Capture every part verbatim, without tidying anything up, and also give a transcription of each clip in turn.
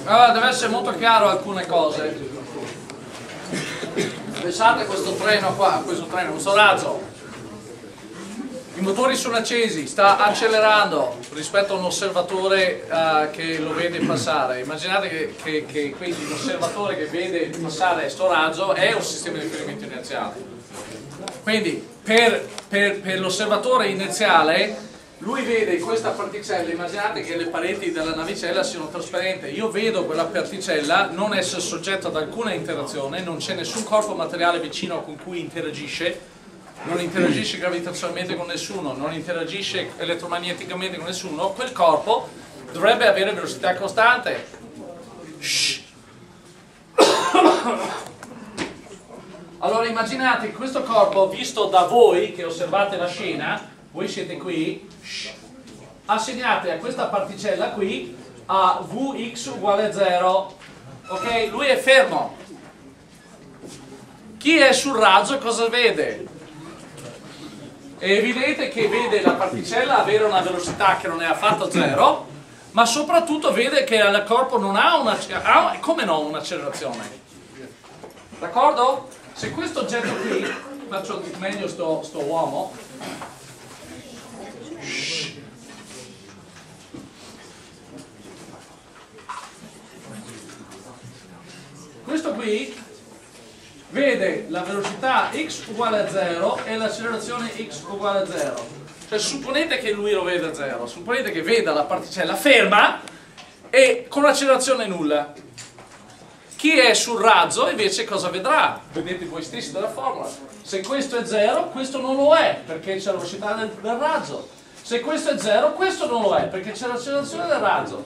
Allora, deve essere molto chiaro alcune cose. Pensate a questo treno qua, questo treno, questo razzo. I motori sono accesi, sta accelerando rispetto a un osservatore uh, che lo vede passare. Immaginate che, che, che quindi l'osservatore che vede passare questo razzo è un sistema di riferimento inerziale. Quindi per, per, per l'osservatore inerziale lui vede questa particella, immaginate che le pareti della navicella siano trasparenti, io vedo quella particella non essere soggetta ad alcuna interazione, non c'è nessun corpo materiale vicino con cui interagisce, non interagisce gravitazionalmente con nessuno, non interagisce elettromagneticamente con nessuno, quel corpo dovrebbe avere velocità costante. Shhh. Allora immaginate questo corpo visto da voi che osservate la scena, voi siete qui, assegnate a questa particella qui a Vx uguale a zero, ok? Lui è fermo. Chi è sul razzo cosa vede? È evidente che vede la particella avere una velocità che non è affatto zero, ma soprattutto vede che il corpo non ha una, ha, come no, un'accelerazione. D'accordo? Se questo oggetto qui, faccio meglio sto, sto uomo, questo qui vede la velocità x uguale a zero e l'accelerazione x uguale a zero. Cioè supponete che lui lo veda a zero, supponete che veda la particella ferma e con l'accelerazione nulla. Chi è sul razzo invece cosa vedrà? Vedete voi stessi dalla formula. Se questo è zero, questo non lo è perché c'è la velocità del, del razzo. Se questo è zero, questo non lo è perché c'è l'accelerazione del razzo.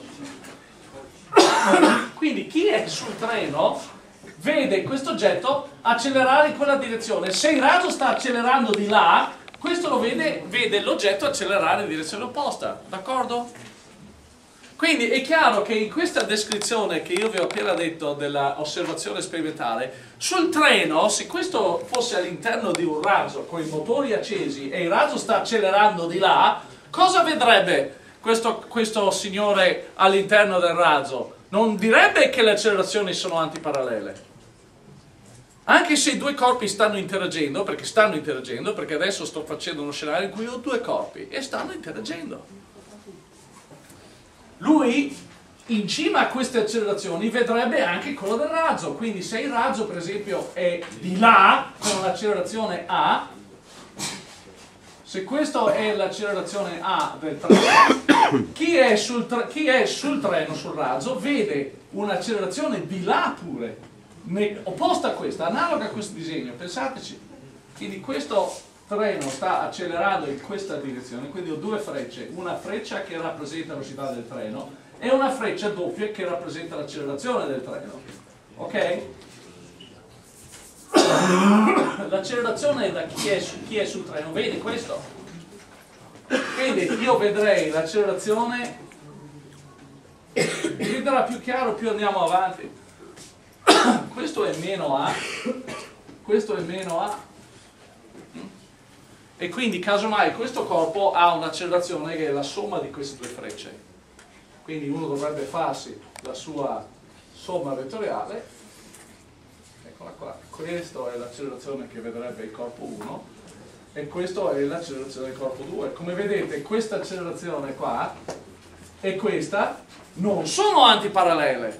Quindi chi è sul treno vede questo oggetto accelerare in quella direzione. Se il razzo sta accelerando di là, questo lo vede, vede l'oggetto accelerare in direzione opposta. D'accordo? Quindi è chiaro che in questa descrizione che io vi ho appena detto dell'osservazione sperimentale, sul treno, se questo fosse all'interno di un razzo con i motori accesi e il razzo sta accelerando di là, cosa vedrebbe questo, questo signore all'interno del razzo? Non direbbe che le accelerazioni sono antiparallele. Anche se i due corpi stanno interagendo, perché stanno interagendo, perché adesso sto facendo uno scenario in cui ho due corpi e stanno interagendo. Lui, in cima a queste accelerazioni, vedrebbe anche quello del razzo. Quindi se il razzo, per esempio, è di là, con un'accelerazione A, se questa è l'accelerazione A del treno, chi è, sul tre, chi è sul treno, sul razzo, vede un'accelerazione di là pure, opposta a questa, analoga a questo disegno, pensateci. Quindi questo treno sta accelerando in questa direzione, quindi ho due frecce, una freccia che rappresenta la velocità del treno e una freccia doppia che rappresenta l'accelerazione del treno, ok? L'accelerazione da chi è, chi è sul treno vede questo, quindi io vedrei l'accelerazione, diventerà più chiaro più andiamo avanti. Questo è meno A, questo è meno A, e quindi casomai questo corpo ha un'accelerazione che è la somma di queste due frecce, quindi uno dovrebbe farsi la sua somma vettoriale, eccola qua, questa è l'accelerazione che vedrebbe il corpo uno e questa è l'accelerazione del corpo due. Come vedete questa accelerazione qua e questa non sono antiparallele.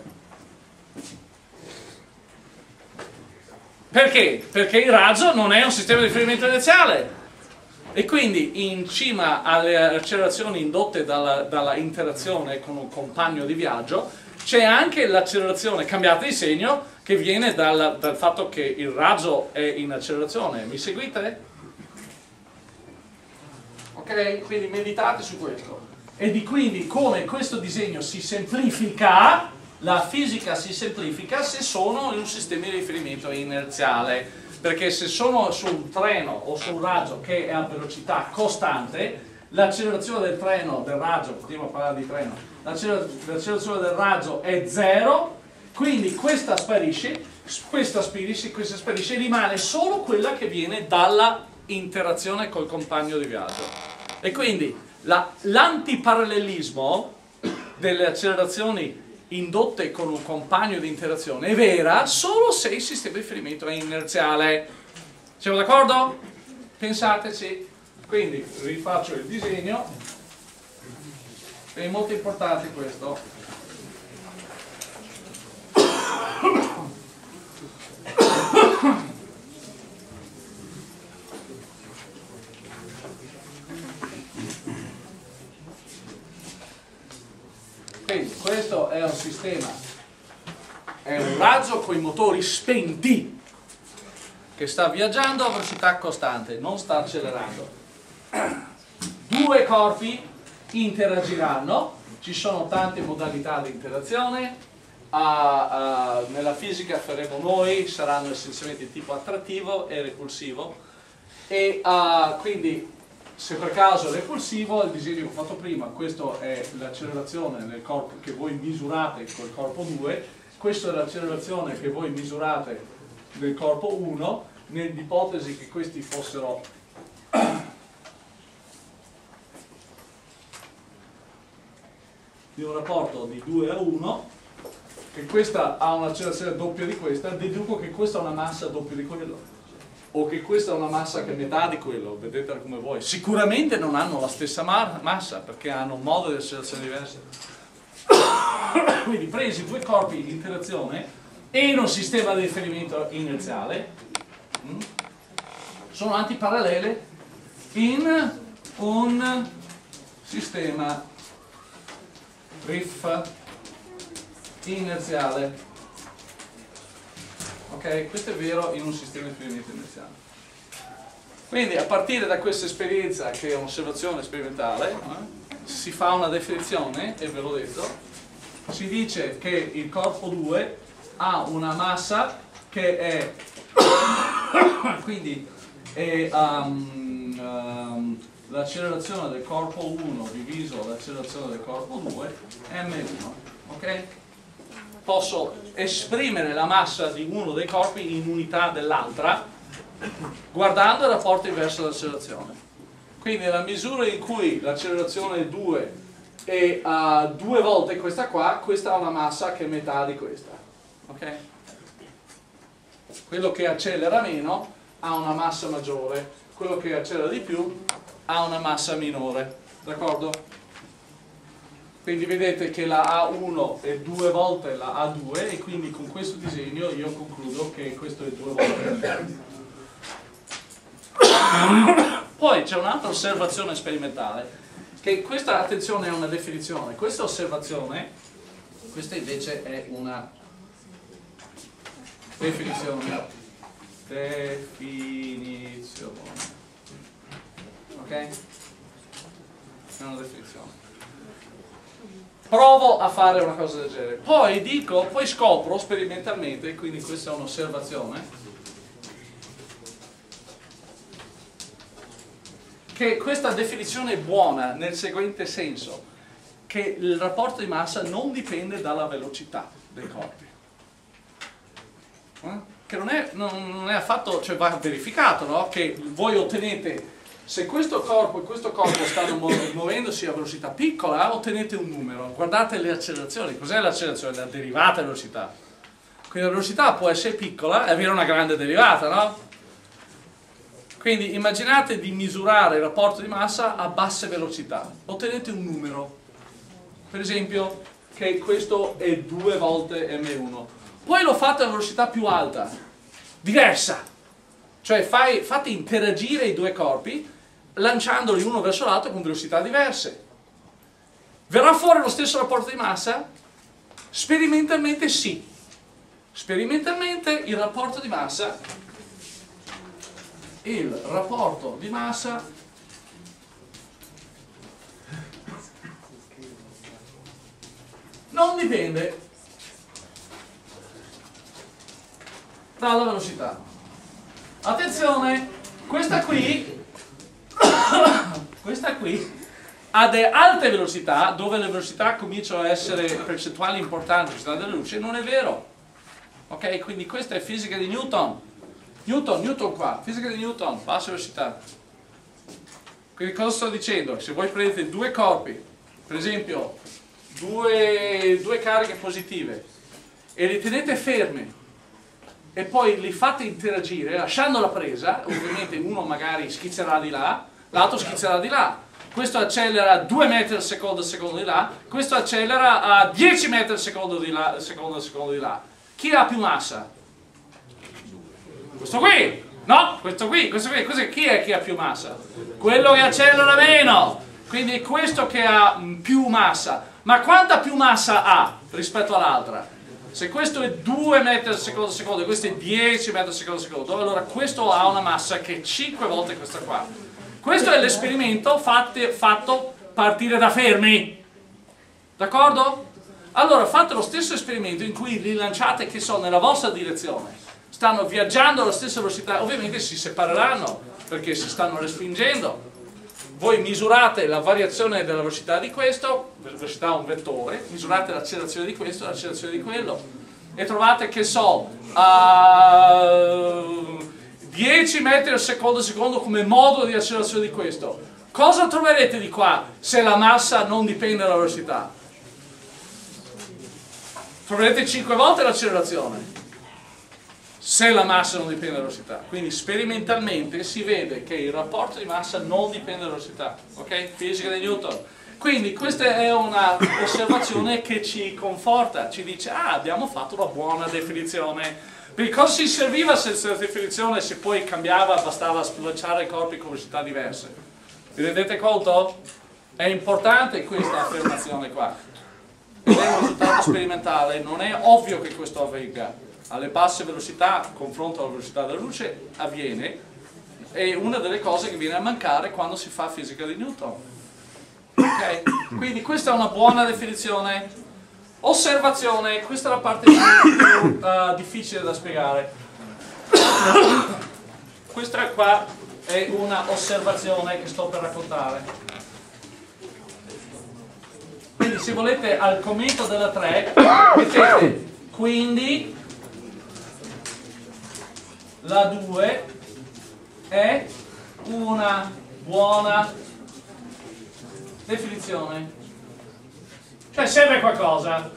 Perché? Perché il razzo non è un sistema di riferimento inerziale. E quindi in cima alle accelerazioni indotte dalla, dalla interazione con un compagno di viaggio c'è anche l'accelerazione cambiata di segno che viene dal, dal fatto che il razzo è in accelerazione. Mi seguite? Ok? Quindi meditate su questo. E di quindi come questo disegno si semplifica, la fisica si semplifica se sono in un sistema di riferimento inerziale. Perché se sono su un treno o su un razzo che è a velocità costante, l'accelerazione del treno, del razzo, continuiamo a parlare di treno, l'accelerazione del razzo è zero, quindi questa sparisce, questa sparisce, questa sparisce, rimane solo quella che viene dalla interazione col compagno di viaggio. E quindi l'antiparallelismo delle accelerazioni indotte con un compagno di interazione è vera solo se il sistema di riferimento è inerziale. Siamo d'accordo? Pensateci. Quindi rifaccio il disegno. È molto importante questo. Quindi questo è un sistema, è un razzo con i motori spenti che sta viaggiando a velocità costante, non sta accelerando. Due corpi interagiranno, ci sono tante modalità di interazione, uh, uh, nella fisica faremo noi, saranno essenzialmente di tipo attrattivo e repulsivo, e uh, quindi se per caso è repulsivo, il disegno che ho fatto prima, questa è l'accelerazione nel corpo che voi misurate col corpo due, questa è l'accelerazione che voi misurate nel corpo uno, nell'ipotesi che questi fossero di un rapporto di due a uno, che questa ha un'accelerazione doppia di questa, deduco che questa ha una massa doppia di quello, o che questa è una massa che è metà di quello, vedetela come vuoi. Sicuramente non hanno la stessa massa perché hanno un modo di accelerazione diverso. Quindi presi due corpi in interazione in un sistema di riferimento inerziale, sono antiparallele in un sistema riff inerziale. Ok, questo è vero in un sistema di riferimento inerziale. Quindi a partire da questa esperienza, che è un'osservazione sperimentale, eh, si fa una definizione, e ve l'ho detto, si dice che il corpo due ha una massa che è quindi è um, um, l'accelerazione del corpo uno diviso l'accelerazione del corpo due m uno, ok? Posso esprimere la massa di uno dei corpi in unità dell'altra guardando il rapporto inverso dell'accelerazione. Quindi nella misura in cui l'accelerazione è due e uh, due volte questa qua, questa ha una massa che è metà di questa, ok? Quello che accelera meno ha una massa maggiore, quello che accelera di più ha una massa minore, d'accordo? Quindi vedete che la A uno è due volte la A due e quindi con questo disegno io concludo che questo è due volte. Poi c'è un'altra osservazione sperimentale, che questa, attenzione, è una definizione. Questa osservazione, questa invece è una definizione. Definizione. Ok? È una definizione. Provo a fare una cosa del genere, poi dico, poi scopro sperimentalmente, quindi questa è un'osservazione, che questa definizione è buona nel seguente senso, che il rapporto di massa non dipende dalla velocità dei corpi, eh? Che non è, non è affatto, cioè va verificato, no? Che voi ottenete, se questo corpo e questo corpo stanno muovendosi a velocità piccola, ottenete un numero. Guardate le accelerazioni. Cos'è l'accelerazione? La derivata della velocità. Quindi la velocità può essere piccola e avere una grande derivata, no? Quindi immaginate di misurare il rapporto di massa a basse velocità. Ottenete un numero. Per esempio, che questo è due volte m uno. Poi lo fate a velocità più alta, diversa. Cioè fai, fate interagire i due corpi lanciandoli uno verso l'altro con velocità diverse. Verrà fuori lo stesso rapporto di massa? Sperimentalmente sì. Sperimentalmente il rapporto di massa, il rapporto di massa non dipende dalla velocità. Attenzione, questa qui questa qui ha delle alte velocità, dove le velocità cominciano a essere percentuali importanti, velocità della luce, non è vero. Ok, quindi questa è fisica di Newton. Newton, Newton qua, fisica di Newton, bassa velocità. Quindi cosa sto dicendo? Se voi prendete due corpi, per esempio due, due cariche positive e li tenete fermi e poi li fate interagire lasciando la presa, ovviamente uno magari schizzerà di là, l'altro schizzerà di là, questo accelera a due metri al secondo, secondo di là, questo accelera a dieci metri al secondo di là, secondo, secondo di là. Chi ha più massa? Questo qui! No, questo qui, questo qui, questo, chi è che ha più massa? Quello che accelera meno! Quindi è questo che ha più massa. Ma quanta più massa ha rispetto all'altra? Se questo è due metri al secondo secondo e questo è dieci metri al secondo secondo, allora questo ha una massa che è cinque volte questa qua. Questo è l'esperimento fatto partire da fermi. D'accordo? Allora fate lo stesso esperimento in cui li lanciate, che so, nella vostra direzione. Stanno viaggiando alla stessa velocità, ovviamente si separeranno perché si stanno respingendo. Voi misurate la variazione della velocità di questo, velocità è un vettore, misurate l'accelerazione di questo e l'accelerazione di quello e trovate, che so, a dieci metri al secondo secondo come modulo di accelerazione di questo. Cosa troverete di qua se la massa non dipende dalla velocità? Troverete cinque volte l'accelerazione se la massa non dipende dalla velocità. Quindi sperimentalmente si vede che il rapporto di massa non dipende dalla velocità, ok? Fisica di Newton. Quindi questa è una osservazione che ci conforta, ci dice, ah, abbiamo fatto una buona definizione. Perché cosa si serviva senza definizione se poi cambiava, bastava lanciare i corpi con velocità diverse? Vi rendete conto? È importante questa affermazione qua. Ed è un risultato sperimentale, non è ovvio che questo avvenga. Alle basse velocità, confronto alla velocità della luce, avviene, è una delle cose che viene a mancare quando si fa fisica di Newton. Okay? Quindi questa è una buona definizione. Osservazione, questa è la parte più, più uh, difficile da spiegare. Questa qua è una osservazione che sto per raccontare. Quindi se volete al commento della tre mettete quindi la due è una buona definizione. Cioè serve qualcosa.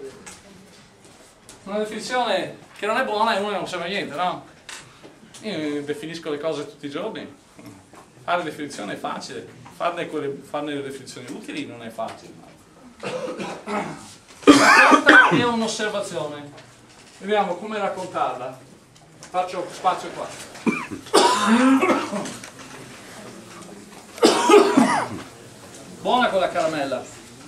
Una definizione che non è buona e uno non serve a niente, no? Io definisco le cose tutti i giorni. Fare definizione è facile, farne, quelle, farne le definizioni utili non è facile. Questa è un'osservazione. Vediamo come raccontarla. Faccio spazio qua. Buona con la caramella.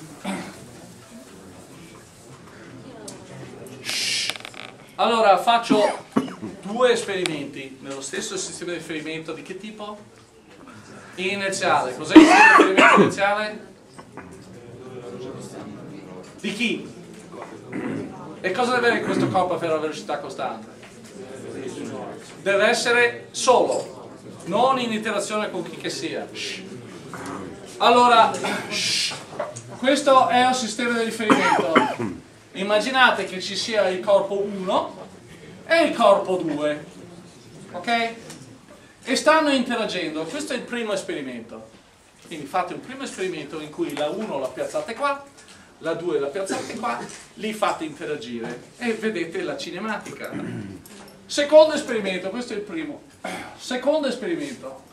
Allora faccio due esperimenti nello stesso sistema di riferimento. Di che tipo? Inerziale. Cos'è il sistema di riferimento inerziale? Di chi? E cosa deve avere questo corpo per la velocità costante? Deve essere solo, non in interazione con chi che sia. Allora, questo è un sistema di riferimento. Immaginate che ci sia il corpo uno e il corpo due, ok? E stanno interagendo. Questo è il primo esperimento. Quindi fate un primo esperimento in cui la uno la piazzate qua, la due la piazzate qua, li fate interagire e vedete la cinematica. Secondo esperimento, questo è il primo. Secondo esperimento.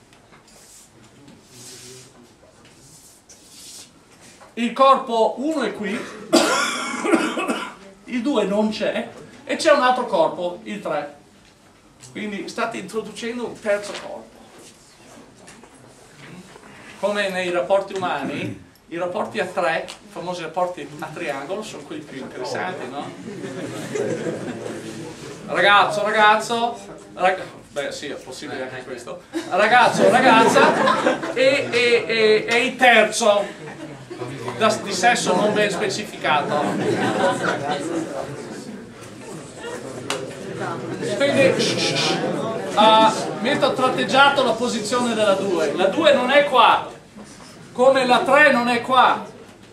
Il corpo uno è qui, il due non c'è e c'è un altro corpo, il tre. Quindi state introducendo un terzo corpo. Come nei rapporti umani, i rapporti a tre, i famosi rapporti a triangolo, sono quelli più interessanti, no? Ragazzo, ragazzo, rag... beh sì, è possibile anche questo. Ragazzo, ragazza e, e, e, e il terzo da, di sesso non ben specificato. Quindi uh, metto tratteggiato la posizione della due. La due non è qua, come la tre non è qua.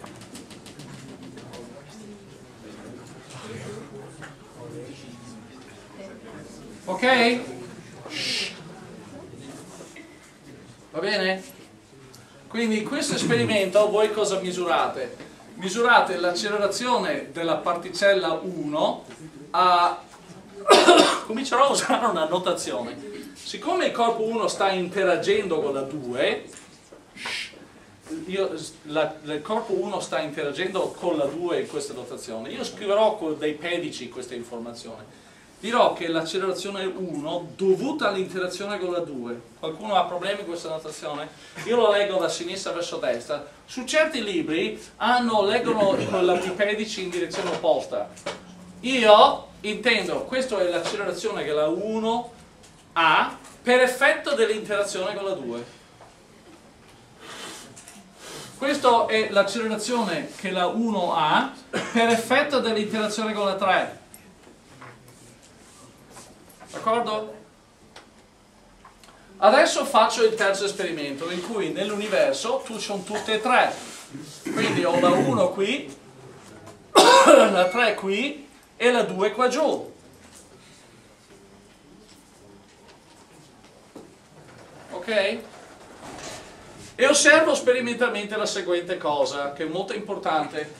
Ok? Va bene? Quindi in questo esperimento voi cosa misurate? misurate l'accelerazione della particella uno a... comincerò a usare una notazione. Siccome il corpo uno sta interagendo con la due, io, la, il corpo uno sta interagendo con la due in questa notazione, io scriverò con dei pedici questa informazione. Dirò che l'accelerazione uno dovuta all'interazione con la due. Qualcuno ha problemi con questa notazione? Io lo leggo da sinistra verso destra. Su certi libri hanno, leggono i pedici in direzione opposta. Io intendo, questa è l'accelerazione che la uno ha per effetto dell'interazione con la due. Questa è l'accelerazione che la uno ha per effetto dell'interazione con la tre. D'accordo? Adesso faccio il terzo esperimento in cui nell'universo tu sono tutte e tre. Quindi ho la uno qui, la tre qui e la due qua giù. Ok? E osservo sperimentalmente la seguente cosa, che è molto importante.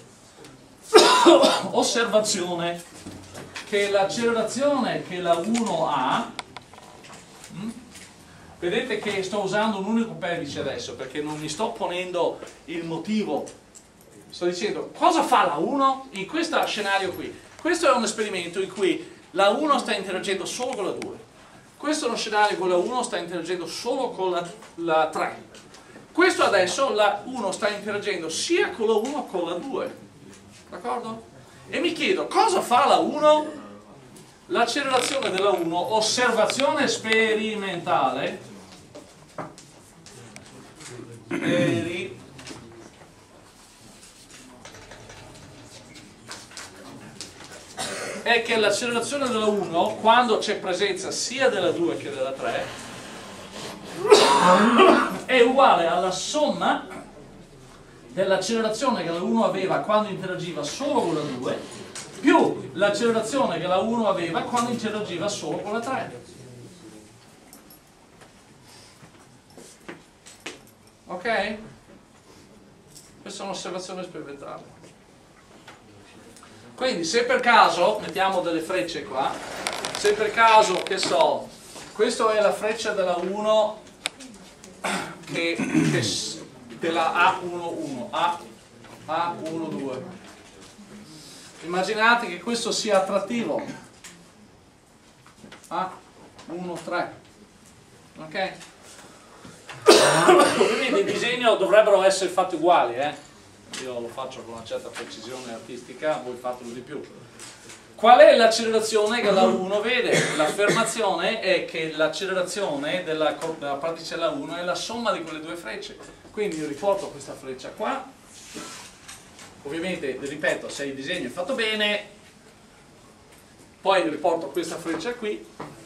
Osservazione. Che l'accelerazione che la uno ha, mh? Vedete che sto usando un unico pedice adesso perché non mi sto ponendo il motivo, sto dicendo cosa fa la uno in questo scenario qui. Questo è un esperimento in cui la uno sta interagendo solo con la due, questo è uno scenario in cui la uno sta interagendo solo con la, la tre, questo adesso la uno sta interagendo sia con la uno che con la due, d'accordo? E mi chiedo cosa fa la uno? L'accelerazione della uno, osservazione sperimentale, speri, è che l'accelerazione della uno, quando c'è presenza sia della due che della tre, è uguale alla somma dell'accelerazione che la uno aveva quando interagiva solo con la due più l'accelerazione che la uno aveva quando interagiva solo con la tre. Ok? Questa è un'osservazione sperimentale. Quindi se per caso, mettiamo delle frecce qua, se per caso, che so, questa è la freccia della uno che, che della A uno uno, A, A uno due. Immaginate che questo sia attrattivo, A uno tre, ok? Ovviamente il disegno dovrebbero essere fatti uguali, eh? Io lo faccio con una certa precisione artistica, voi fatelo di più. Qual è l'accelerazione che la uno vede? L'affermazione è che l'accelerazione della, della particella uno è la somma di quelle due frecce. Quindi io riporto questa freccia qua. Ovviamente, ripeto, se il disegno è fatto bene, poi riporto questa freccia qui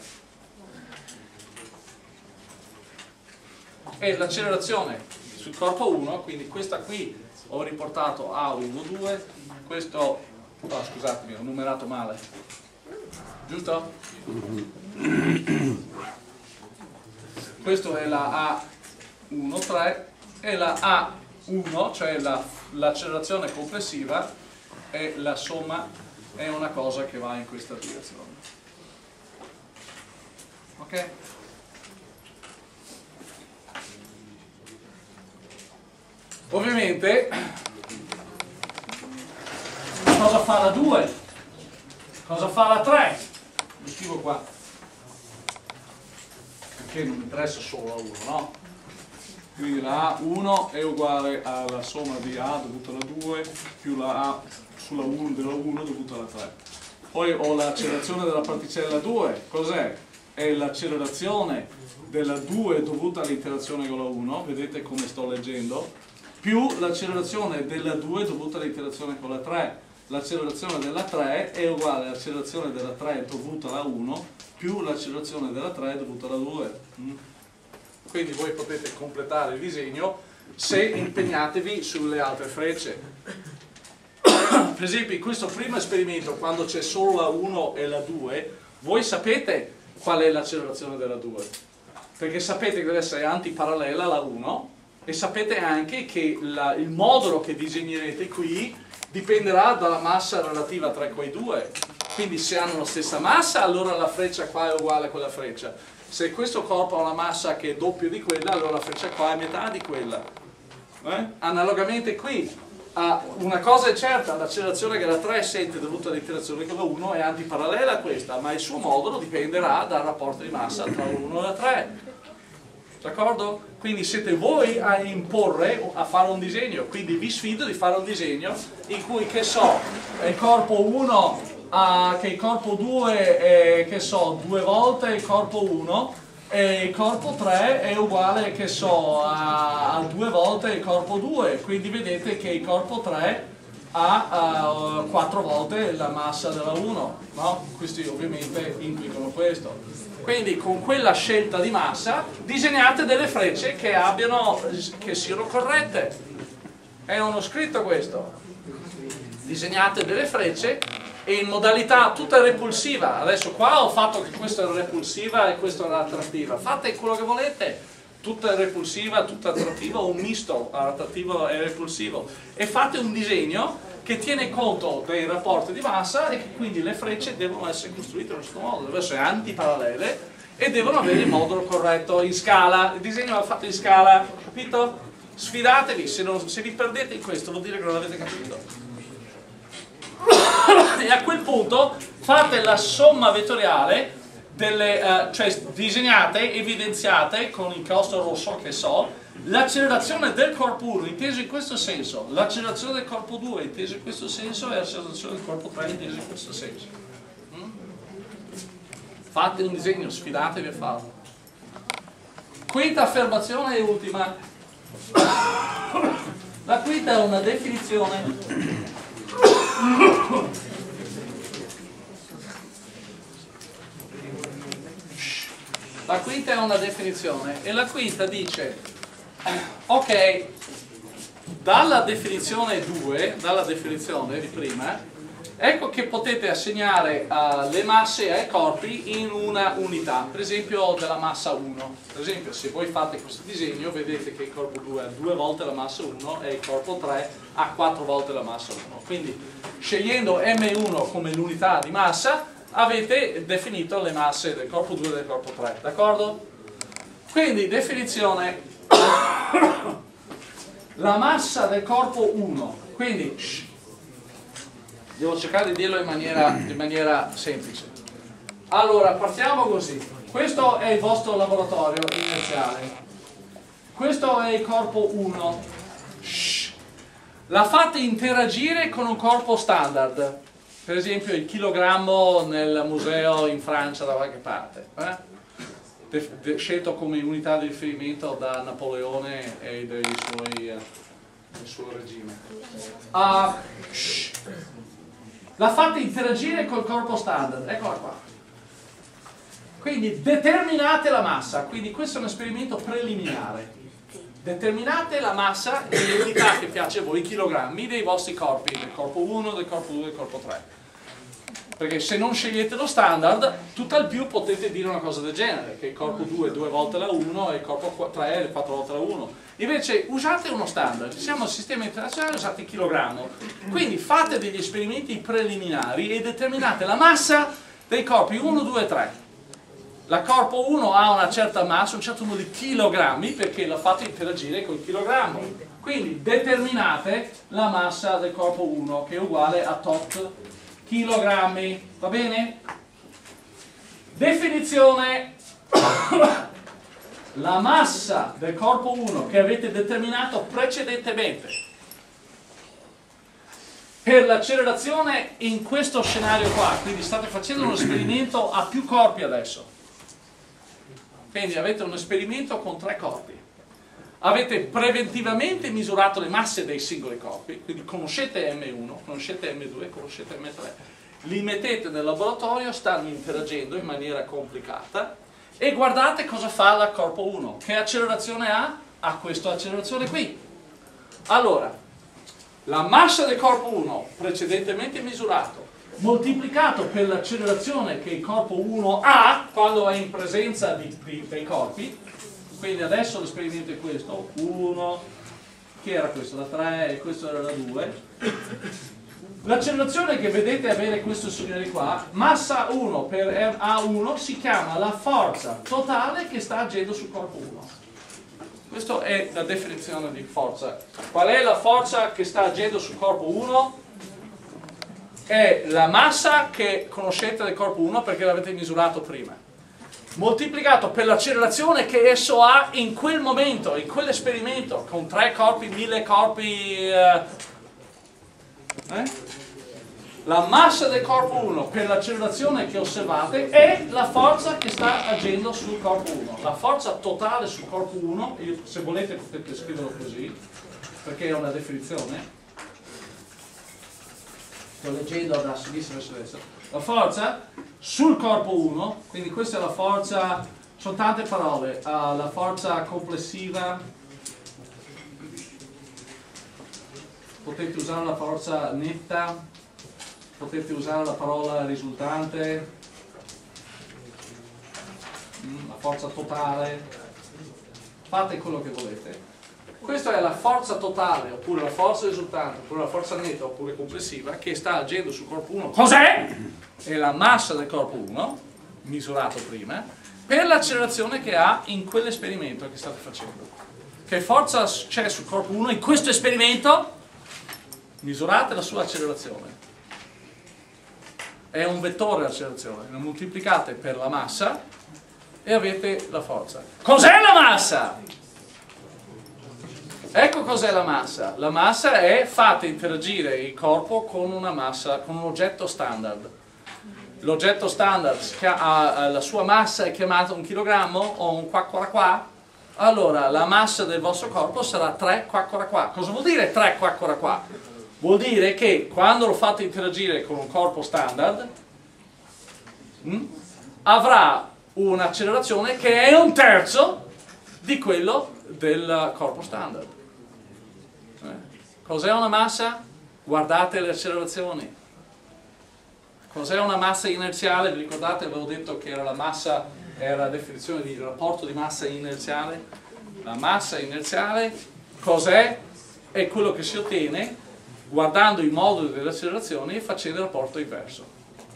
e l'accelerazione sul corpo uno, quindi questa qui ho riportato A uno due, questo, oh, scusatemi, ho numerato male, giusto? Questo è la A uno tre e la A uno, cioè l'accelerazione la, complessiva, e la somma è una cosa che va in questa direzione. Ok? Ovviamente, cosa fa la due? Cosa fa la tre? Lo scrivo qua, perché non mi interessa solo la uno, no? Quindi la A uno è uguale alla somma di A dovuta alla due più la A sulla uno della uno dovuta alla tre. Poi ho l'accelerazione della particella due, cos'è? È l'accelerazione della due dovuta all'interazione con la uno, vedete come sto leggendo, più l'accelerazione della due dovuta all'interazione con la tre. L'accelerazione della tre è uguale all'accelerazione della tre dovuta alla uno più l'accelerazione della tre dovuta alla due. Mm? Quindi voi potete completare il disegno se impegnatevi sulle altre frecce. Per esempio in questo primo esperimento, quando c'è solo la uno e la due, voi sapete qual è l'accelerazione della due, perché sapete che deve essere antiparallela alla uno e sapete anche che la, il modulo che disegnerete qui dipenderà dalla massa relativa tra quei due. Quindi se hanno la stessa massa, allora la freccia qua è uguale a quella freccia. Se questo corpo ha una massa che è doppio di quella, allora la freccia qua è metà di quella. Eh? Analogamente qui, ah, una cosa è certa, l'accelerazione che la tre sente dovuta all'interazione con la uno è antiparallela a questa, ma il suo modulo dipenderà dal rapporto di massa tra la uno e la tre. D'accordo? Quindi siete voi a imporre, a fare un disegno, quindi vi sfido di fare un disegno in cui, che so, il corpo uno ha, che il corpo due è, che so, due volte il corpo uno e il corpo tre è uguale, che so, a, a due volte il corpo due, quindi vedete che il corpo tre ha uh, quattro volte la massa della uno, no? Questi ovviamente implicano questo. Quindi con quella scelta di massa disegnate delle frecce che abbiano, che siano corrette. È uno scritto questo. Disegnate delle frecce e in modalità tutta repulsiva. Adesso qua ho fatto che questa era repulsiva e questa era attrattiva. Fate quello che volete. Tutta repulsiva, tutta attrattiva, o un misto attrattivo e repulsivo. E fate un disegno che tiene conto dei rapporti di massa e che quindi le frecce devono essere costruite in questo modo, devono essere antiparallele e devono avere il modulo corretto in scala. Il disegno va fatto in scala, capito? Sfidatevi, se, non, se vi perdete in questo vuol dire che non l'avete capito. E a quel punto fate la somma vettoriale, delle, uh, cioè disegnate, evidenziate con inchiostro rosso, che so, l'accelerazione del corpo uno inteso in questo senso, l'accelerazione del corpo due inteso in questo senso e l'accelerazione del corpo tre inteso in questo senso. Mm? Fate un disegno, sfidatevi a farlo. Quinta affermazione e ultima. La quinta è una definizione. La quinta è una definizione e la quinta dice, ok, dalla definizione due, dalla definizione di prima, ecco che potete assegnare uh, le masse ai corpi in una unità, per esempio della massa uno. Per esempio, se voi fate questo disegno vedete che il corpo due ha due volte la massa uno e il corpo tre ha quattro volte la massa uno. Quindi scegliendo M uno come l'unità di massa avete definito le masse del corpo due e del corpo tre, d'accordo? Quindi definizione, la massa del corpo uno, quindi shh, devo cercare di dirlo in maniera, in maniera semplice. Allora partiamo così, questo è il vostro laboratorio iniziale, questo è il corpo uno, shh, la fate interagire con un corpo standard. Per esempio il chilogrammo nel museo in Francia da qualche parte, eh? de, de, scelto come unità di riferimento da Napoleone e dei suoi, eh, del suo regime. Uh, la fate interagire col corpo standard, eccola qua. Quindi determinate la massa, quindi questo è un esperimento preliminare. Determinate la massa e le unità che piace a voi, i chilogrammi dei vostri corpi, del corpo uno, del corpo due e del corpo tre. Perché se non scegliete lo standard, tutt'al più potete dire una cosa del genere, che il corpo due è due volte la uno e il corpo tre è quattro volte la uno. Invece usate uno standard, siamo al sistema internazionale, usate il chilogrammo. Quindi fate degli esperimenti preliminari e determinate la massa dei corpi uno, due e tre. La corpo uno ha una certa massa, un certo numero di chilogrammi, perché la fate interagire col chilogrammo. Quindi determinate la massa del corpo uno, che è uguale a tot chilogrammi, va bene? Definizione, la massa del corpo uno che avete determinato precedentemente per l'accelerazione in questo scenario qua, quindi state facendo uno esperimento a più corpi adesso. Quindi avete un esperimento con tre corpi. Avete preventivamente misurato le masse dei singoli corpi, quindi conoscete M uno, conoscete M due, conoscete M tre. Li mettete nel laboratorio, stanno interagendo in maniera complicata e guardate cosa fa il corpo uno. Che accelerazione ha? Ha questa accelerazione qui. Allora, la massa del corpo uno precedentemente misurato moltiplicato per l'accelerazione che il corpo uno ha quando è in presenza di, di, dei corpi. Quindi adesso l'esperimento è questo, uno, che era questo, la tre e questo era la due, L'accelerazione che vedete avere questo signore qua, massa uno per A uno, si chiama la forza totale che sta agendo sul corpo uno. Questa è la definizione di forza. Qual è la forza che sta agendo sul corpo uno? È la massa che conoscete del corpo uno perché l'avete misurato prima, moltiplicato per l'accelerazione che esso ha in quel momento, in quell'esperimento, con tre corpi, mille corpi. Eh, eh? La massa del corpo uno per l'accelerazione che osservate è la forza che sta agendo sul corpo uno. La forza totale sul corpo uno, io, se volete potete scriverlo così, perché è una definizione. Sto leggendo da sinistra verso destra. La forza sul corpo uno, quindi questa è la forza, sono tante parole, uh, la forza complessiva, potete usare la forza netta, potete usare la parola risultante, la forza totale, fate quello che volete. Questa è la forza totale, oppure la forza risultante, oppure la forza netta, oppure complessiva, che sta agendo sul corpo uno. Cos'è? È la massa del corpo uno, misurato prima, per l'accelerazione che ha in quell'esperimento che state facendo. Che forza c'è sul corpo uno in questo esperimento? Misurate la sua accelerazione. È un vettore l'accelerazione, lo moltiplicate per la massa e avete la forza. Cos'è la massa? Ecco cos'è la massa. La massa è fate interagire il corpo con una massa, con un oggetto standard. L'oggetto standard ha la sua massa è chiamata un chilogrammo o un qua qua qua. Allora la massa del vostro corpo sarà tre qua qua qua. Cosa vuol dire tre qua qua qua? Vuol dire che quando lo fate interagire con un corpo standard mh, avrà un'accelerazione che è un terzo di quello del corpo standard. Eh? Cos'è una massa? Guardate le accelerazioni. Cos'è una massa inerziale? Vi ricordate, avevo detto che era la massa, era la definizione di rapporto di massa inerziale? La massa inerziale cos'è? È quello che si ottiene guardando i moduli delle accelerazioni e facendo il rapporto inverso.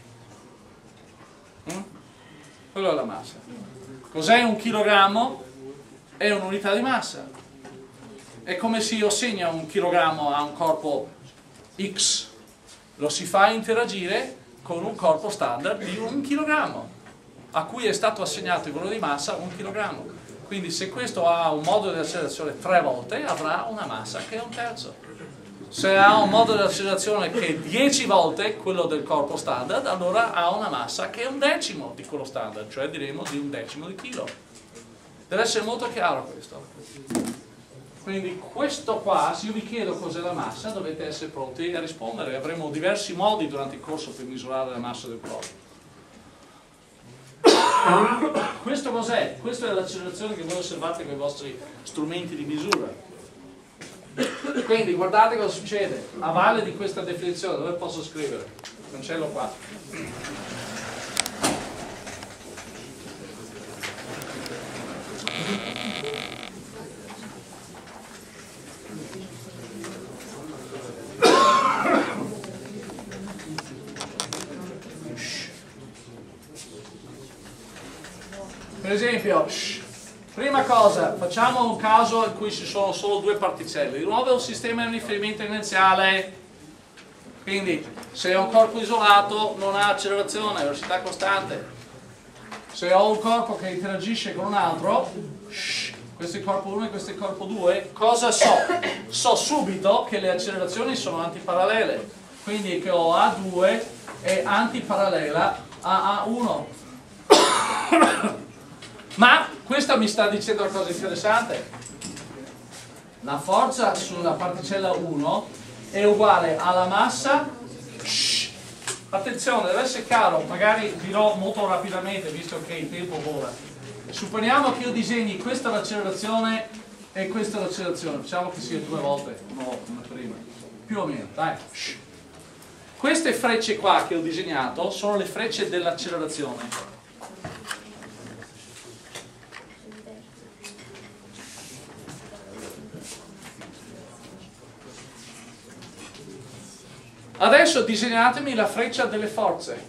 Mm? Quello è la massa. Cos'è un chilogrammo? È un'unità di massa. È come se io assegno un chilogrammo a un corpo X, lo si fa interagire con un corpo standard di un chilogrammo, a cui è stato assegnato il valore di massa un chilogrammo. Quindi se questo ha un modulo di accelerazione tre volte, avrà una massa che è un terzo. Se ha un modulo di accelerazione che è dieci volte quello del corpo standard, allora ha una massa che è un decimo di quello standard, cioè diremo di un decimo di chilo. Deve essere molto chiaro questo. Quindi questo qua, se io vi chiedo cos'è la massa, dovete essere pronti a rispondere. Avremo diversi modi durante il corso per misurare la massa del corpo. Questo cos'è? Questa è l'accelerazione che voi osservate con i vostri strumenti di misura. Quindi guardate cosa succede a valle di questa definizione. Dove posso scrivere? Cancello qua. Per esempio, prima cosa, facciamo un caso in cui ci sono solo due particelle. Di nuovo è un sistema di riferimento inerziale, quindi se ho un corpo isolato non ha accelerazione, velocità costante. Se ho un corpo che interagisce con un altro, questo è il corpo uno e questo è il corpo due, cosa so? So subito che le accelerazioni sono antiparallele, quindi che ho A due è antiparallela a A uno. Ma questo mi sta dicendo una cosa interessante. La forza sulla particella uno è uguale alla massa. Shh. Attenzione, deve essere chiaro, magari dirò molto rapidamente visto che il tempo vola. Supponiamo che io disegni questa l'accelerazione e questa l'accelerazione, facciamo che sia due volte, no, come prima, più o meno, dai. Shh. Queste frecce qua che ho disegnato sono le frecce dell'accelerazione. Adesso disegnatemi la freccia delle forze.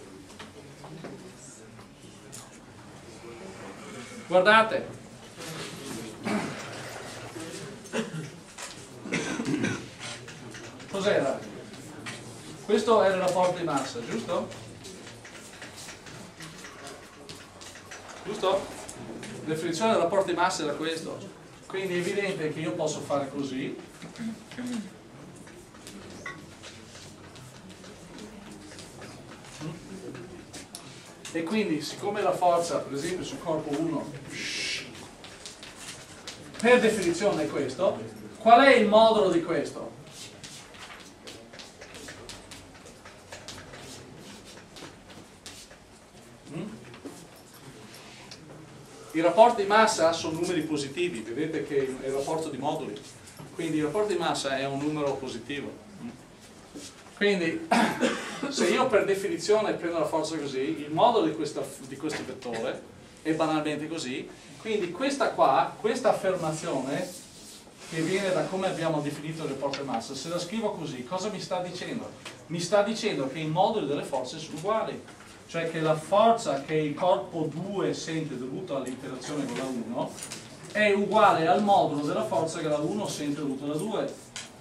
Guardate. Cos'era? Questo era il rapporto di massa, giusto? Giusto? La definizione del rapporto di massa era questo. Quindi è evidente che io posso fare così. E quindi, siccome la forza, per esempio sul corpo uno, per definizione è questo, qual è il modulo di questo? Mm? I rapporti di massa sono numeri positivi, vedete che è il rapporto di moduli, quindi il rapporto di massa è un numero positivo. Quindi, se io per definizione prendo la forza così, il modulo di, questa, di questo vettore è banalmente così, quindi questa qua, questa affermazione, che viene da come abbiamo definito il rapporto di massa, se la scrivo così, cosa mi sta dicendo? Mi sta dicendo che i moduli delle forze sono uguali, cioè che la forza che il corpo due sente dovuta all'interazione con la uno è uguale al modulo della forza che la uno sente dovuta alla due.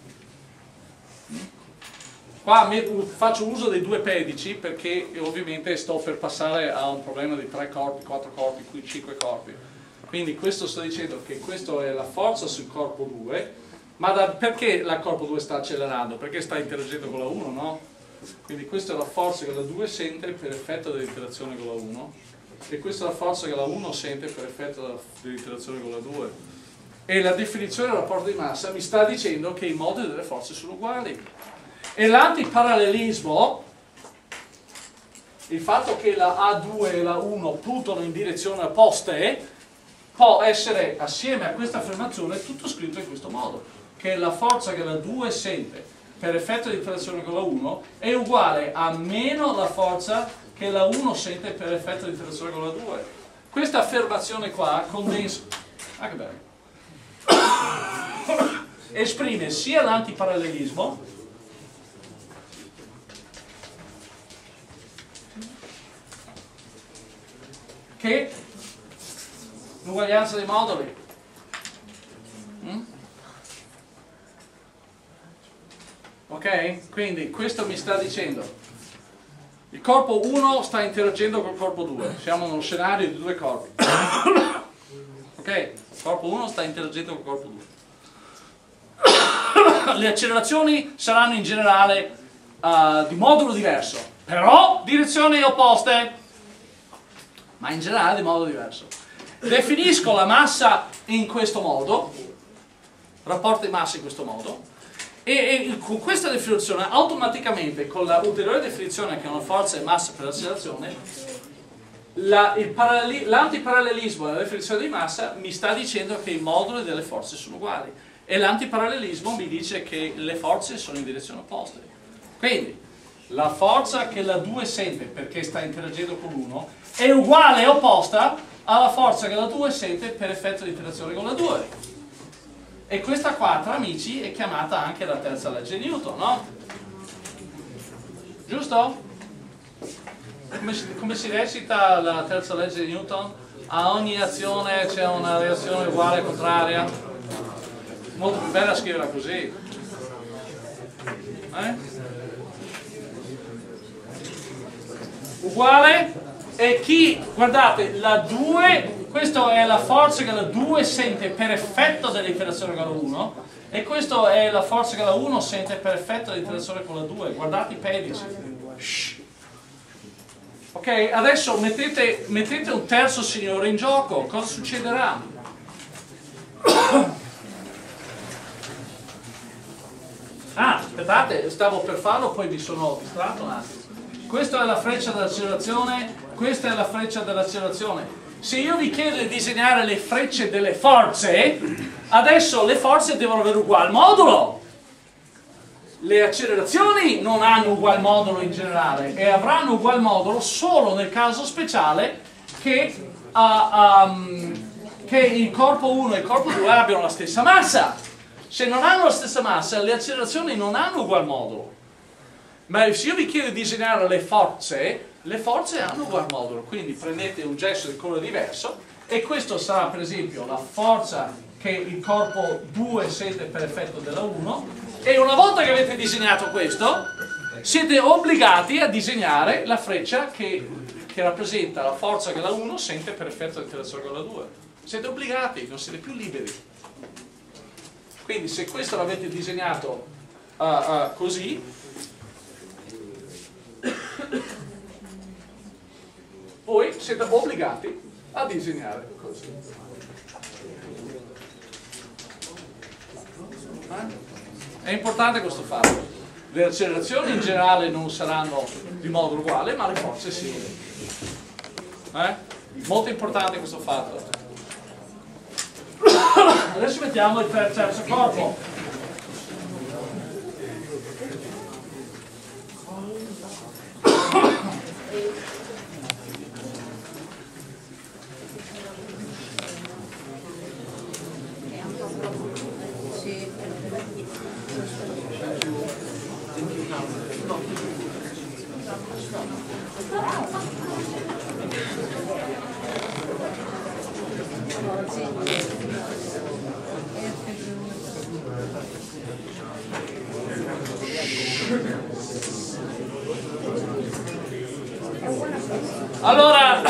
Qua faccio uso dei due pedici perché ovviamente sto per passare a un problema di tre corpi, quattro corpi, qui cinque corpi. Quindi questo sto dicendo che questa è la forza sul corpo due, ma da, perché il corpo due sta accelerando? Perché sta interagendo con la uno, no? Quindi questa è la forza che la due sente per effetto dell'interazione con la uno e questa è la forza che la uno sente per effetto dell'interazione con la due. E la definizione del rapporto di massa mi sta dicendo che i moduli delle forze sono uguali. E l'antiparallelismo, il fatto che la A due e la uno puntano in direzioni opposte, può essere, assieme a questa affermazione, tutto scritto in questo modo, che la forza che la due sente per effetto di interazione con la uno è uguale a meno la forza che la uno sente per effetto di interazione con la due. Questa affermazione qua condensa, ah che bello, esprime sia l'antiparallelismo che l'uguaglianza dei moduli. Mm? Ok? Quindi questo mi sta dicendo il corpo uno sta interagendo col corpo due, siamo in uno scenario di due corpi. Ok? Il corpo uno sta interagendo col corpo due. Le accelerazioni saranno in generale uh, di modulo diverso, però direzioni opposte, ma in generale di modo diverso. Definisco la massa in questo modo, rapporto di massa in questo modo, e, e con questa definizione automaticamente, con la ulteriore definizione che è una forza e massa per l'accelerazione, l'antiparallelismo della definizione di massa mi sta dicendo che i moduli delle forze sono uguali e l'antiparallelismo mi dice che le forze sono in direzione opposte. Quindi la forza che la due sente perché sta interagendo con l'uno è uguale e opposta alla forza che la due sente per effetto di interazione con la due. E questa qua, tra amici, è chiamata anche la terza legge di Newton, no? Giusto? Come si, come si recita la terza legge di Newton? A ogni azione c'è una reazione uguale e contraria. Molto più bella scriverla così. Eh? Uguale, e chi, guardate, la due, questa è la forza che la due sente per effetto dell'interazione con la uno e questa è la forza che la uno sente per effetto dell'interazione con la due. Guardate i pedici. Shh. Ok, adesso mettete, mettete un terzo signore in gioco, cosa succederà? Ah, aspettate, stavo per farlo, poi mi sono distratto un attimo. Questa è la freccia dell'accelerazione, questa è la freccia dell'accelerazione. Se io vi chiedo di disegnare le frecce delle forze, adesso le forze devono avere uguale modulo. Le accelerazioni non hanno ugual modulo in generale e avranno ugual modulo solo nel caso speciale che, uh, um, che il corpo uno e il corpo due abbiano la stessa massa. Se non hanno la stessa massa, le accelerazioni non hanno ugual modulo. Ma se io vi chiedo di disegnare le forze, le forze hanno ugual modulo, quindi prendete un gesso di colore diverso e questo sarà per esempio la forza che il corpo due sente per effetto della uno, e una volta che avete disegnato questo siete obbligati a disegnare la freccia che, che rappresenta la forza che la uno sente per effetto dell'interazione con la due. Siete obbligati, non siete più liberi. Quindi se questo l'avete disegnato uh, uh, così, voi siete obbligati a disegnare così. Eh? È importante questo fatto. Le accelerazioni in generale non saranno di modulo uguale, ma le forze sì. Eh? Molto importante questo fatto. Adesso mettiamo il terzo corpo. Allora,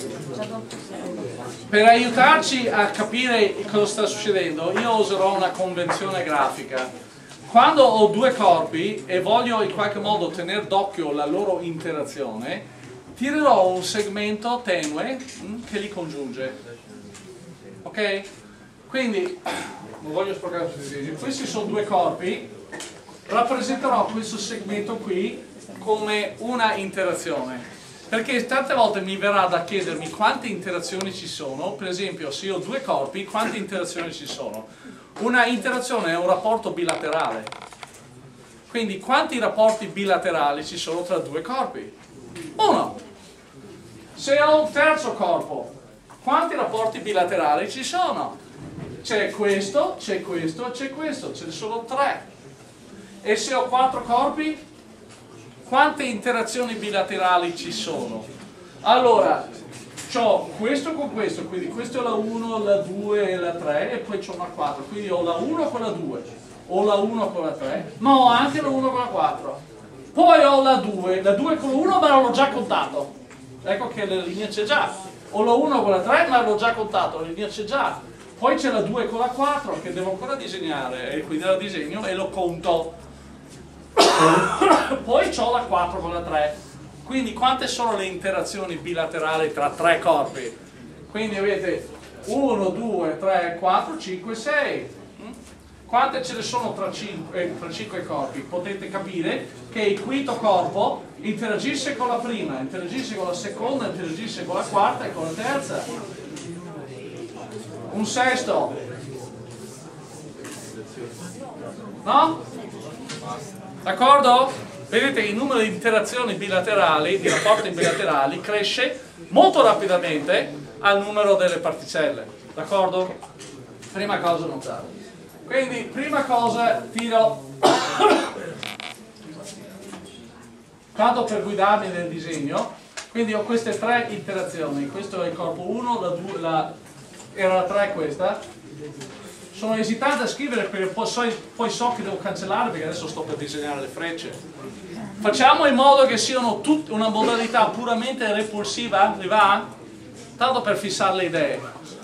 per aiutarci a capire cosa sta succedendo, io userò una convenzione grafica. Quando ho due corpi e voglio in qualche modo tenere d'occhio la loro interazione, tirerò un segmento tenue mh, che li congiunge. Ok? Quindi, non voglio sporcare tutti i disegni, questi sono due corpi, rappresenterò questo segmento qui come una interazione. Perché tante volte mi verrà da chiedermi quante interazioni ci sono, per esempio se io ho due corpi, quante interazioni ci sono? Una interazione è un rapporto bilaterale, quindi quanti rapporti bilaterali ci sono tra due corpi? Uno. Se ho un terzo corpo, quanti rapporti bilaterali ci sono? C'è questo, c'è questo, c'è questo, ce ne sono tre. E se ho quattro corpi? Quante interazioni bilaterali ci sono? Allora, ho questo con questo, quindi questo è la uno, la due e la tre, e poi c'ho una quattro, quindi ho la uno con la due, ho la uno con la tre, ma ho anche la uno con la quattro. Poi ho la due, la due con la uno, ma l'ho già contato. Ecco che la linea c'è già. Ho la uno con la tre, ma l'ho già contato, la linea c'è già. Poi c'è la due con la quattro, che devo ancora disegnare, e quindi la disegno e lo conto. Poi ho la quattro con la tre. Quindi quante sono le interazioni bilaterali tra tre corpi? Quindi avete uno, due, tre, quattro, cinque, sei. Quante ce ne sono tra cinque, tra cinque corpi? Potete capire che il quinto corpo interagisce con la prima, interagisce con la seconda, interagisce con la quarta e con la terza. Un sesto. No? D'accordo? Vedete, il numero di interazioni bilaterali, di rapporti bilaterali, cresce molto rapidamente al numero delle particelle. D'accordo? Prima cosa notare. Quindi, prima cosa, tiro... Tanto per guidarmi nel disegno, quindi ho queste tre interazioni. Questo è il corpo uno, la due, la... era la tre questa. Sono esitante a scrivere perché poi so, poi so che devo cancellare perché adesso sto per disegnare le frecce. Facciamo in modo che siano tutte una modalità puramente repulsiva, vi va? Tanto per fissare le idee.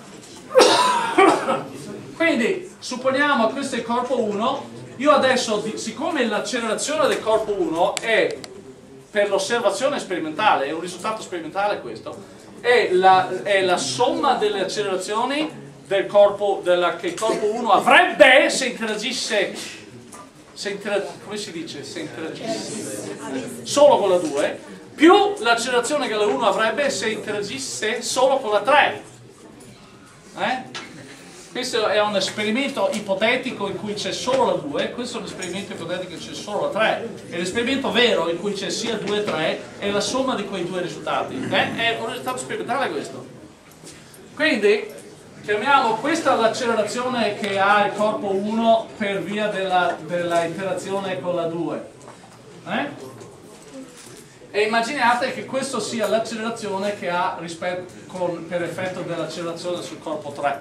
Quindi, supponiamo che questo è il corpo uno, io adesso, siccome l'accelerazione del corpo uno è per l'osservazione sperimentale, è un risultato sperimentale questo, è la, è la somma delle accelerazioni del corpo, della, che il corpo uno avrebbe se interagisse, se interag, come si dice? Se interagisse solo con la due, più l'accelerazione che la uno avrebbe se interagisse solo con la tre. Eh? Questo è un esperimento ipotetico in cui c'è solo la due, questo è un esperimento ipotetico in cui c'è solo la tre, e l'esperimento vero in cui c'è sia due e tre è la somma di quei due risultati. Eh? È un risultato sperimentale questo. Quindi chiamiamo questa l'accelerazione che ha il corpo uno per via della, della interazione con la due. Eh? E immaginate che questo sia l'accelerazione che ha rispetto con, per effetto dell'accelerazione sul corpo tre.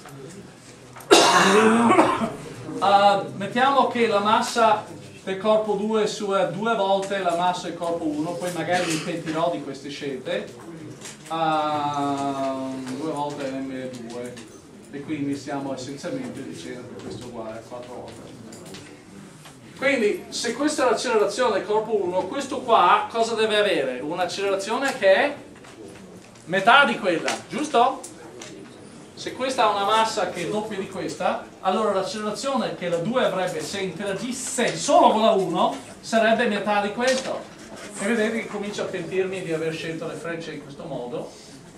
Uh, mettiamo che la massa del corpo due sia due volte la massa del corpo uno, poi magari mi pentirò di queste scelte. Uh, due volte M due, e quindi stiamo essenzialmente dicendo che questo è uguale a quattro volte. Quindi se questa è l'accelerazione del corpo uno, questo qua cosa deve avere? Un'accelerazione che è metà di quella, giusto? Se questa ha una massa che è doppia di questa, allora l'accelerazione che la due avrebbe se interagisse solo con la uno sarebbe metà di questo. E vedete che comincio a pentirmi di aver scelto le frecce in questo modo.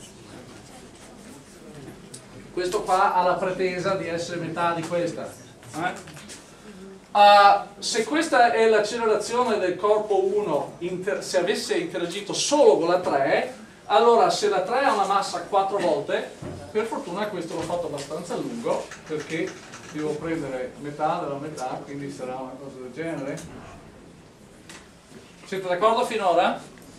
Questo qua ha la pretesa di essere metà di questa. Eh? Uh, se questa è l'accelerazione del corpo uno, se avesse interagito solo con la tre, allora se la tre ha una massa quattro volte, per fortuna questo l'ho fatto abbastanza lungo, perché devo prendere metà della metà, quindi sarà una cosa del genere. Siete d'accordo finora?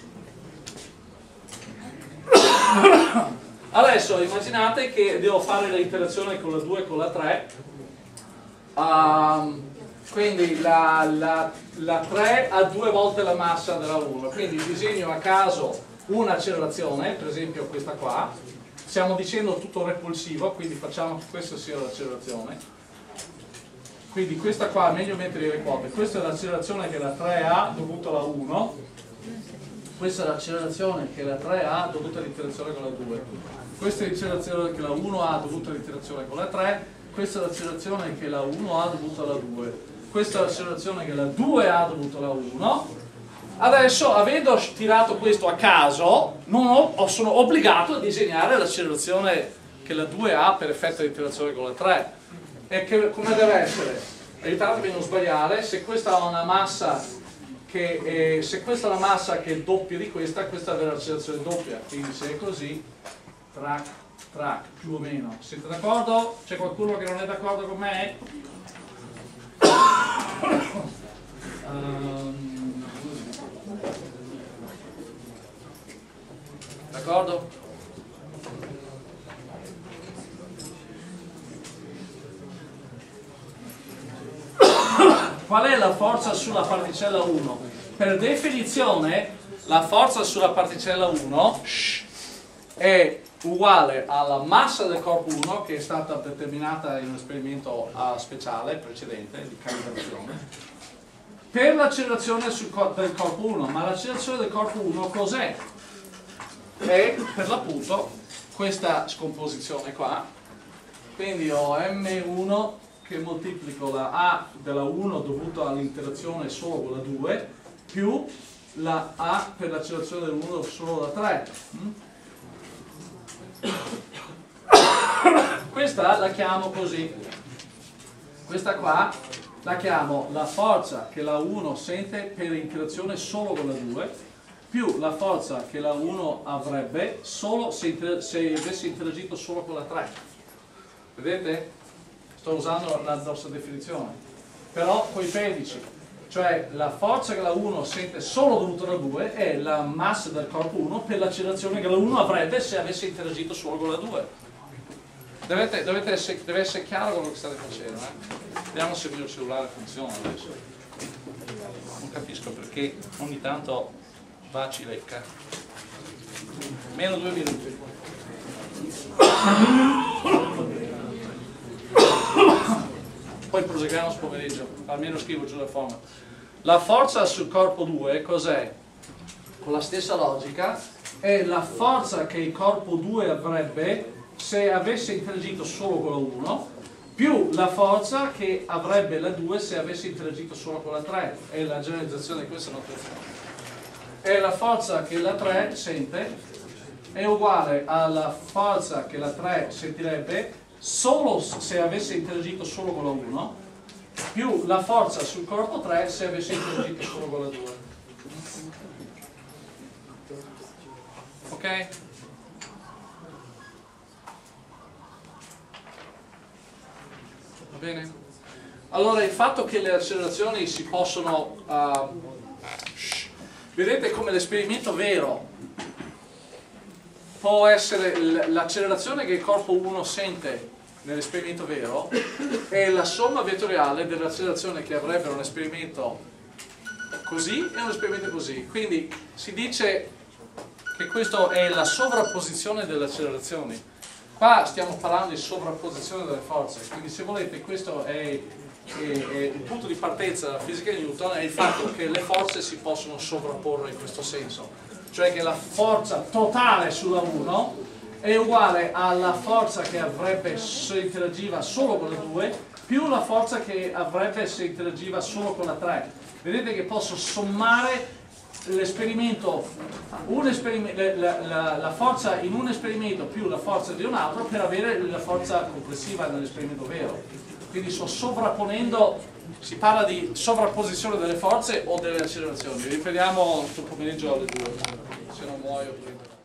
Adesso immaginate che devo fare l'interazione con la due e con la tre. Um, quindi la, la, la tre ha due volte la massa della uno, quindi disegno a caso un'accelerazione, per esempio questa qua. Stiamo dicendo tutto repulsivo, quindi facciamo che questa sia l'accelerazione. Quindi questa qua, meglio mettere le quote, questa è l'accelerazione che la tre ha dovuta alla uno, questa è l'accelerazione che la tre ha dovuta all'interazione con la due, questa è l'accelerazione che la uno ha dovuta all'interazione con la tre, questa è l'accelerazione che la uno ha dovuta alla due, questa è l'accelerazione che la due ha dovuta alla uno. Adesso, avendo tirato questo a caso, non ho, sono obbligato a disegnare l'accelerazione che la due ha per effetto di interazione con la tre. E che, come deve essere? Aiutatemi a non sbagliare, se questa ha una massa che è, se questa è la massa che è doppia di questa, questa è l'accelerazione doppia. Quindi se è così, track, track, più o meno. Siete d'accordo? C'è qualcuno che non è d'accordo con me? um, D'accordo? Qual è la forza sulla particella uno? Per definizione, la forza sulla particella uno è uguale alla massa del corpo uno, che è stata determinata in un esperimento uh, speciale precedente di calibrazione, per l'accelerazione del corpo uno. Ma l'accelerazione del corpo uno cos'è? È per l'appunto questa scomposizione qua. Quindi ho M uno che moltiplico la A della uno dovuta all'interazione solo con la due più la A per l'accelerazione dell'uno solo da tre. Questa la chiamo così, questa qua la chiamo la forza che la uno sente per interazione solo con la due più la forza che la uno avrebbe solo se, se avesse interagito solo con la tre. Vedete? Sto usando la nostra definizione, però coi pedici, cioè la forza che la uno sente solo dovuta alla due è la massa del corpo uno per l'accelerazione che la uno avrebbe se avesse interagito solo con la due. Dovete, dovete essere, deve essere chiaro quello che state facendo. Eh? Vediamo se il mio cellulare funziona adesso. Non capisco perché ogni tanto va a cilecca. Meno due minuti. Poi proseguiamo sul pomeriggio, almeno scrivo giù la forma. La forza sul corpo due cos'è? Con la stessa logica è la forza che il corpo due avrebbe se avesse interagito solo con la uno più la forza che avrebbe la due se avesse interagito solo con la tre. È la generalizzazione di questa notazione. E la forza che la tre sente è uguale alla forza che la tre sentirebbe solo se avesse interagito solo con la uno più la forza sul corpo tre se avesse interagito solo con la due. Ok? Va bene? Allora il fatto che le accelerazioni si possono uh, vedete come l'esperimento vero può essere l'accelerazione che il corpo uno sente nell'esperimento vero è la somma vettoriale dell'accelerazione che avrebbe un esperimento così e un esperimento così. Quindi si dice che questa è la sovrapposizione delle accelerazioni. Qua stiamo parlando di sovrapposizione delle forze, quindi se volete questo è, è, è il punto di partenza della fisica di Newton, è il fatto che le forze si possono sovrapporre in questo senso, cioè che la forza totale sulla uno è uguale alla forza che avrebbe se interagiva solo con la due più la forza che avrebbe se interagiva solo con la tre. Vedete che posso sommare l'esperimento, un esperimento la, la, la forza in un esperimento più la forza di un altro per avere la forza complessiva nell'esperimento vero. Quindi sto sovrapponendo, si parla di sovrapposizione delle forze o delle accelerazioni. Ripetiamo questo pomeriggio alle due, se non muoio prima.